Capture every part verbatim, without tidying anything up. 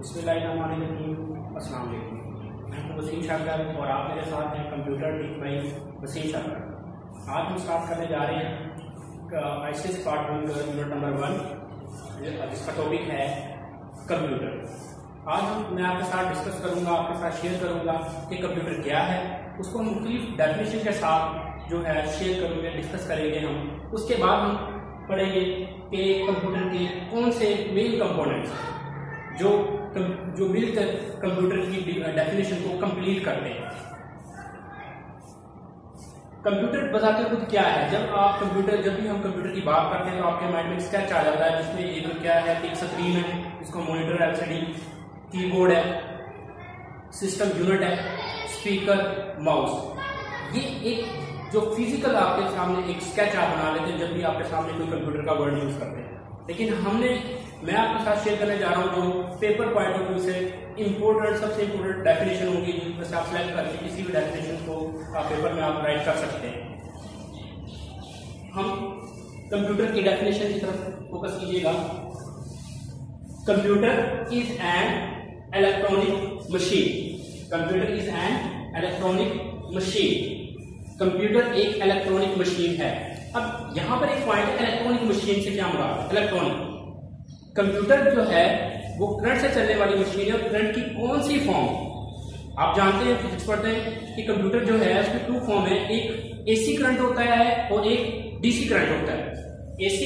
बिस्मिल्लाहिर्रहमानिर्रहीम। अस्सलाम वालेकुम। मैं हूं वसीम शाकर और आप मेरे साथ हैं computer tech by Waseem Shakir. आज हम स्टार्ट करने जा रहे हैं ICS part one unit number one, जिसका टॉपिक है कंप्यूटर। आज हम मैं आपके साथ डिस्कस करूंगा, आपके साथ शेयर करूंगा कि कंप्यूटर क्या है, उसको हम मुख्तलिफ डेफिनेशन के साथ जो है शेयर करेंगे, डिस्कस करेंगे हम। उसके बाद हम पढ़ेंगे कि कंप्यूटर के कौन से मेन कंपोनेंट्स जो जो मिलकर कंप्यूटर की डेफिनेशन को कंप्लीट करते हैं। कंप्यूटर बताते खुद क्या है। जब आप कंप्यूटर जब भी हम कंप्यूटर की बात करते हैं तो आपके माइंड में स्केच आ जाता है, जिसमें एक क्या है, एक स्क्रीन है, इसको मॉनिटर, एलसीडी, कीबोर्ड है, सिस्टम यूनिट है, स्पीकर, माउस। ये एक जो फिजिकल आपके सामने एक स्केच आप बना लेते हैं जब भी आपके सामने कोई कंप्यूटर का वर्ड यूज करते हैं। लेकिन हमने मैं आपके साथ शेयर करने जा रहा हूं जो पेपर पॉइंट ऑफ व्यू से इंपोर्टेंट सबसे इंपोर्टेंट डेफिनेशन होगी, जिसमें आप सेलेक्ट करके किसी भी डेफिनेशन को आप पेपर में आप राइट कर सकते हैं। हम कंप्यूटर की डेफिनेशन की तरफ फोकस कीजिएगा। Computer is an electronic machine. Computer is an electronic machine. Computer एक इलेक्ट्रॉनिक मशीन है। अब यहां पर एक पॉइंट है, इलेक्ट्रॉनिक मशीन से क्या मुराद है? इलेक्ट्रॉनिक कंप्यूटर जो है वो करंट से चलने वाली मशीन है। और करंट की कौन सी फॉर्म? आप जानते हैं, फिजिक्स पढ़ते हैं कि कंप्यूटर जो है उसमें टू फॉर्म है, एक एसी करंट होता है और एक डीसी करंट होता है। एसी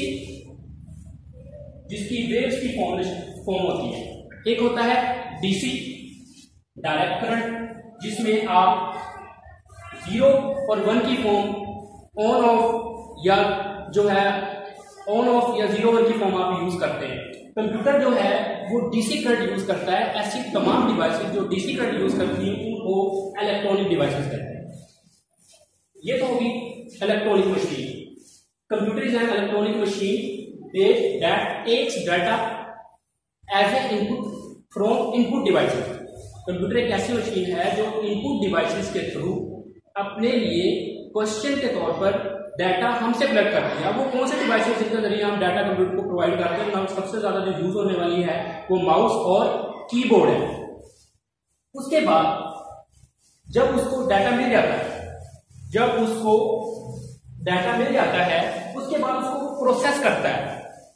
जिसकी वेव्स की फॉर्म फॉर्म होती है, एक होता है डीसी डायरेक्ट करंट, जिसमें आप जीरो और वन की फॉर्म ऑन ऑफ या जो है ऑन ऑफ या जीरो वन की फॉर्म आप यूज करते हैं। कंप्यूटर जो है वो डीसी करंट यूज करता है। ऐसी तमाम डिवाइसेस जो डीसी करंट यूज करती हैं उनको इलेक्ट्रॉनिक डिवाइसेस कहते हैं। ये तो होगी electronic machine. Computer is an electronic machine that takes data as a input from input devices. Computer एक ऐसी मशीन है जो इनपुट डिवाइसेस के थ्रू अपने लिए क्वेश्चन के तौर पर डाटा हमसे कलेक्ट करती है। अब वो कौन से डिवाइसेस जिनके जरिए हम डाटा कंप्यूटर को प्रोवाइड करते हैं? सबसे ज्यादा जो यूज होने वाली है वो माउस और कीबोर्ड है। उसके बाद जब उसको डाटा मिल जाता है जब उसको डाटा मिल जाता है उसके बाद उसको प्रोसेस करता है।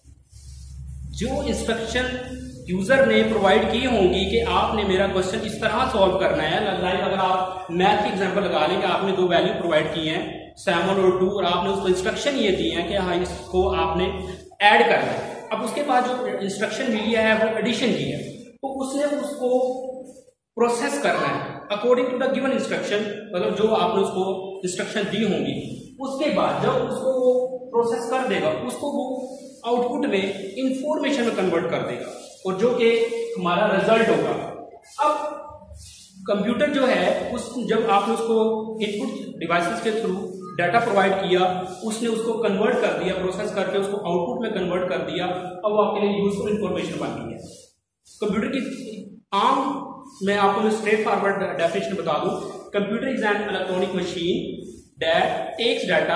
जो इंस्ट्रक्शन यूजर ने प्रोवाइड की होंगी कि आपने मेरा क्वेश्चन इस तरह सॉल्व करना है, लाइक अगर आप मैथ की एग्जांपल लगा लें कि आपने दो वैल्यू प्रोवाइड की हैं, सेवन और टू, और आपने उसको इंस्ट्रक्शन ये दी है कि हाँ इसको आपने ऐड करना है। अब उसके बाद जो इंस्ट्रक्शन मिली है वो एडिशन की है, तो उसने उसको प्रोसेस करना है according to the given instruction, मतलब जो आपने उसको इंस्ट्रक्शन दी होंगी। उसके बाद जब उसको वो प्रोसेस कर देगा उसको वो आउटपुट में इंफॉर्मेशन में कन्वर्ट कर देगा और जो कि हमारा रिजल्ट होगा। अब कंप्यूटर जो है उस जब आपने उसको इनपुट डिवाइसेस के थ्रू डाटा प्रोवाइड किया, उसने उसको कन्वर्ट कर दिया, प्रोसेस करके उसको आउटपुट में कन्वर्ट कर दिया। अब वो आपके लिए यूजफुल इंफॉर्मेशन बन गई है। कंप्यूटर की आम मैं आपको स्ट्रेट फॉरवर्ड डेफिनेशन बता दूं। Computer is an electronic machine that takes data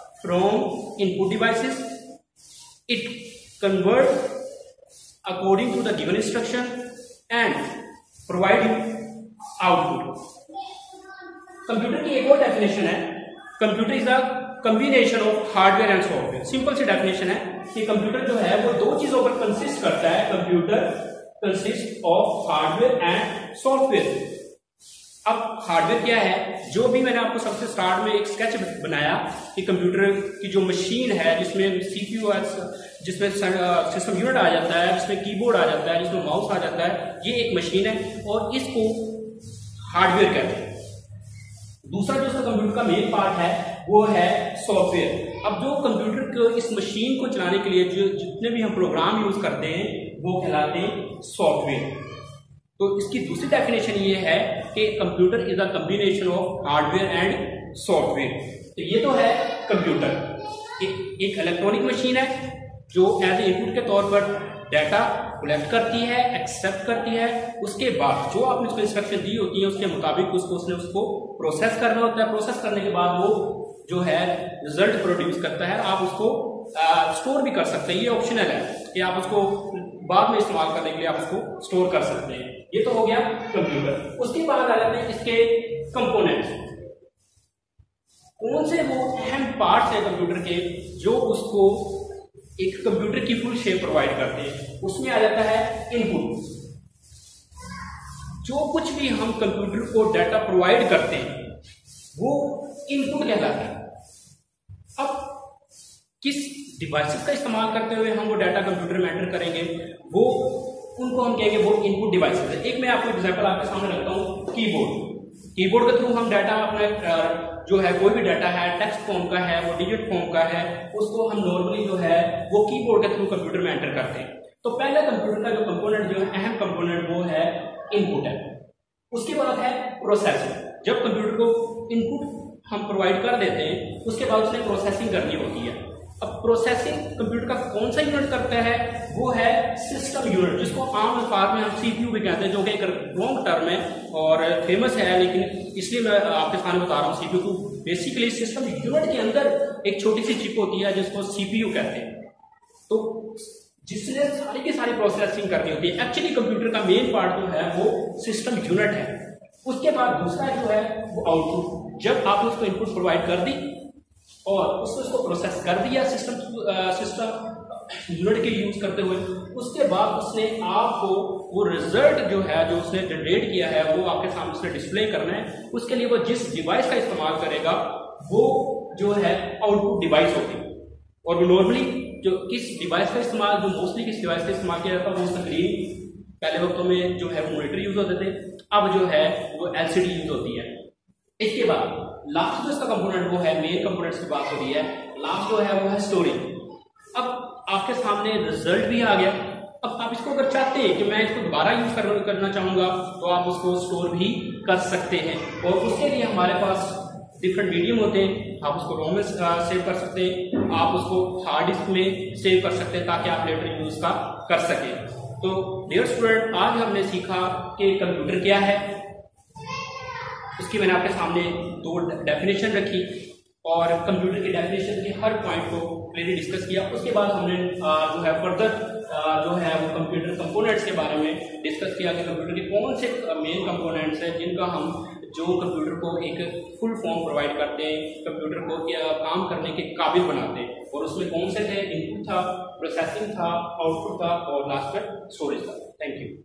from input devices, it convert according to the given instruction and providing output. Computer की एक और डेफिनेशन है, computer is a combination of hardware and software. Simple सी definition है कि computer जो है वो दो चीजों पर कंसिस्ट करता है। Computer consist of hardware and software. अब हार्डवेयर क्या है? जो भी मैंने आपको सबसे स्टार्ट में एक स्केच बनाया कि कंप्यूटर की जो मशीन है जिसमें सीपीयू, जिसमें सिस्टम यूनिट आ जाता है, जिसमें कीबोर्ड आ जाता है, जिसमें माउस आ जाता है, ये एक मशीन है और इसको हार्डवेयर कहते हैं। दूसरा जो उसका कंप्यूटर का मेन पार्ट है वो है सॉफ्टवेयर। अब जो कंप्यूटर को इस मशीन को चलाने के लिए जो जितने भी हम प्रोग्राम यूज करते हैं वो कहलाते हैं सॉफ्टवेयर। तो इसकी दूसरी डेफिनेशन ये है कि computer is a combination of hardware and software. तो ये तो है कंप्यूटर एक इलेक्ट्रॉनिक मशीन है जो एज ए इनपुट के तौर पर डाटा कलेक्ट करती है, एक्सेप्ट करती है। उसके बाद जो आपने उसको इंस्ट्रक्शन दी होती है उसके मुताबिक उसको उसने उसको प्रोसेस करना होता है। प्रोसेस करने के बाद वो जो है रिजल्ट प्रोड्यूस करता है। आप उसको स्टोर भी कर सकते हैं, ये ऑप्शनल है कि आप उसको बाद में इस्तेमाल करने के लिए आप उसको स्टोर कर सकते हैं। ये तो हो गया कंप्यूटर। उसके बाद आ जाते हैं इसके कंपोनेंट्स। कौन से वो अहम पार्ट्स है कंप्यूटर के जो उसको एक कंप्यूटर की फुल शेप प्रोवाइड करते हैं। उसमें आ जाता है इनपुट। जो कुछ भी हम कंप्यूटर को डाटा प्रोवाइड करते हैं वो इनपुट कहलाता है। अब किस डिवाइसेस का इस्तेमाल करते हुए हम वो डाटा कंप्यूटर में एंटर करेंगे, वो उनको हम कहेंगे वो इनपुट डिवाइसेस है। एक मैं आपको एग्जांपल आपके सामने रखता हूँ, कीबोर्ड। कीबोर्ड के थ्रू हम डाटा अपना जो है कोई भी डाटा है टेक्स्ट फॉर्म का है, वो डिजिट फॉर्म का है, उसको हम नॉर्मली जो है वो कीबोर्ड के थ्रू कंप्यूटर में एंटर करते हैं। तो पहले कंप्यूटर का जो कंपोनेंट जो है अहम कंपोनेंट वो है इनपुट है। उसके बाद है प्रोसेसिंग। जब कंप्यूटर को इनपुट हम प्रोवाइड कर देते हैं उसके बाद उसने प्रोसेसिंग करनी होती है। अब प्रोसेसिंग कंप्यूटर का कौन सा यूनिट करता है, वो है सिस्टम यूनिट, जिसको आम अल्फाज में हम सीपीयू भी कहते हैं, जो कि एक लॉन्ग टर्म है और फेमस है, लेकिन इसलिए मैं आपके सामने बता रहा हूँ सीपीयू को। बेसिकली सिस्टम यूनिट के अंदर एक छोटी सी चिप होती है जिसको सीपीयू कहते हैं, तो जिसने सारी की सारी प्रोसेसिंग करनी होती है। एक्चुअली कंप्यूटर का मेन पार्ट जो है वो सिस्टम यूनिट है। उसके बाद दूसरा जो है वो आउटपुट। जब आपने उसको इनपुट प्रोवाइड कर दी और उसने उसको प्रोसेस कर दिया सिस्टम सिस्टम यूनिट के यूज करते हुए, उसके बाद उसने आपको वो रिजल्ट जो है जो उसने जनरेट किया है वो आपके सामने उसने डिस्प्ले करना है। उसके लिए वो जिस डिवाइस का इस्तेमाल करेगा वो जो है आउटपुट डिवाइस होगी। और वो नॉर्मली जो किस डिवाइस का इस्तेमाल जो मोस्टली किस डिवाइस का इस्तेमाल किया जाता है वो स्क्रीन, पहले वक्तों में जो है मॉनिटर यूज होते थे, अब जो है वो एलसीडी यूज होती है। इसके बाद लास्ट जो इसका कंपोनेंट वो है, मेन कंपोनेंट्स की बात हो रही है, लास्ट जो है वो है स्टोरेज। अब आपके सामने रिजल्ट भी आ गया। अब आप इसको अगर चाहते हैं कि मैं इसको दोबारा यूज कर, करना चाहूंगा तो आप उसको स्टोर भी कर सकते हैं। और उसके लिए हमारे पास डिफरेंट मीडियम होते हैं। आप उसको रोम में सेव कर सकते हैं, आप उसको हार्ड डिस्क में सेव कर सकते हैं ताकि आप लेटर यूज का कर सकें। तो डियर स्टूडेंट, आज हमने सीखा कि कंप्यूटर क्या है, उसकी मैंने आपके सामने दो डेफिनेशन रखी और कंप्यूटर की डेफिनेशन के हर पॉइंट को क्लियरली डिस्कस किया। उसके बाद हमने जो है फर्दर जो है वो कंप्यूटर कंपोनेंट्स के बारे में डिस्कस किया कि कंप्यूटर के कौन से मेन कंपोनेंट्स हैं जिनका हम जो कंप्यूटर को एक फुल फॉर्म प्रोवाइड करते हैं, कंप्यूटर को काम करने के काबिल बनाते हैं। और उसमें कौन से थे, इनपुट था, प्रोसेसिंग था, आउटपुट था और लास्ट में स्टोरेज था। Thank you.